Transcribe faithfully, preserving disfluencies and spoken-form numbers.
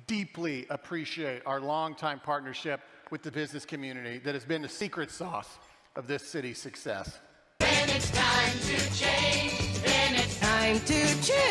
deeply appreciate our longtime partnership with the business community that has been the secret sauce of this city's success. Then it's time to change. Then it's time to change.